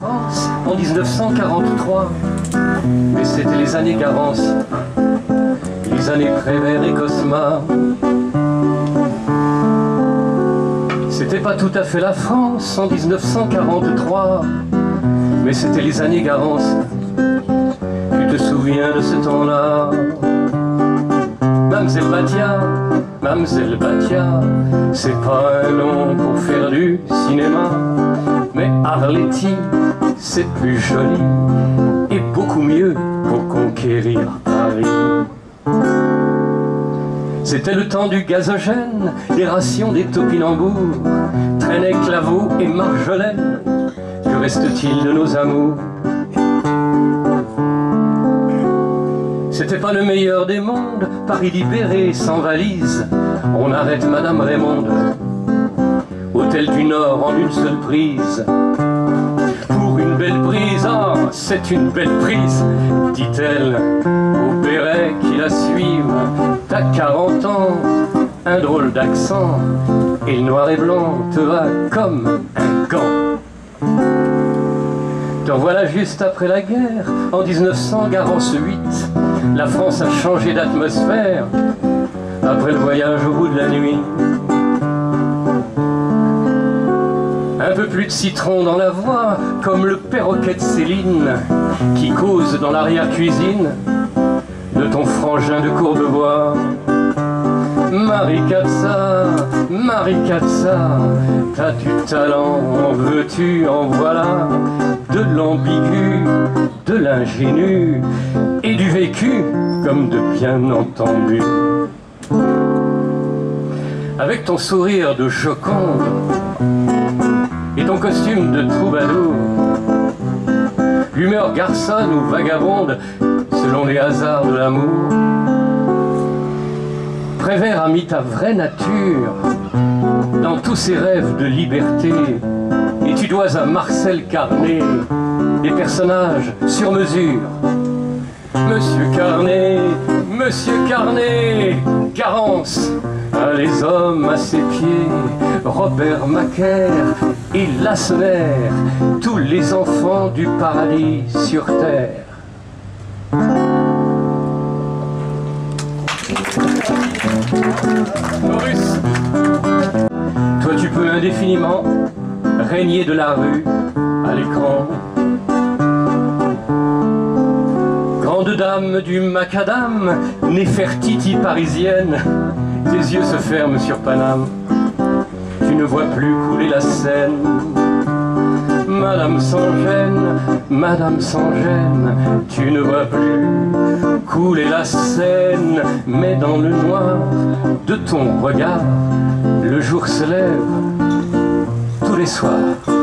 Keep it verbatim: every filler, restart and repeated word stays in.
En mille neuf cent quarante-trois, mais c'était les années Garance, les années Prévert et Cosma. C'était pas tout à fait la France en mille neuf cent quarante-trois, mais c'était les années Garance. Tu te souviens de ce temps-là? Mamselle Batia, Mamselle Batia, c'est pas un nom pour faire du cinéma, mais Arletty, c'est plus joli et beaucoup mieux pour conquérir Paris. C'était le temps du gazogène, des rations, des topinambours, traînaient Claveau et Marjolaine. Que reste-t-il de nos amours? C'était pas le meilleur des mondes, Paris libéré, sans valise. On arrête Madame Raymonde, Hôtel du Nord en une seule prise. Pour une belle prise, ah, c'est une belle prise, dit-elle au béret qui la suivent. T'as quarante ans, un drôle d'accent, et le noir et blanc te va comme un gant. Te revoilà juste après la guerre, en mille neuf cent quarante-huit. La France a changé d'atmosphère après le voyage au bout de la nuit. Un peu plus de citron dans la voix, comme le perroquet de Céline qui cause dans l'arrière-cuisine de ton frangin de Courbevoie. Marie Katsa, Marie Katsa, t'as du talent, en veux-tu, en voilà, de l'ambigu, de l'ingénu et du vécu, comme de bien entendu. Avec ton sourire de Joconde et ton costume de troubadour, l'humeur garçonne ou vagabonde selon les hasards de l'amour. Prévert a mis ta vraie nature dans tous ses rêves de liberté, et tu dois à Marcel Carné des personnages sur mesure. Monsieur Carné, Monsieur Carné, Garance a les hommes à ses pieds, Robert Macaire et Lacenaire, tous les enfants du paradis sur terre. Maurice, toi tu peux indéfiniment régner de la rue à l'écran. Grande dame du macadam, Néfertiti parisienne, tes yeux se ferment sur Paname, tu ne vois plus couler la Seine. Madame sans gêne, Madame sans gêne, tu ne vois plus couler la Seine, mais dans le noir de ton regard, le jour se lève tous les soirs.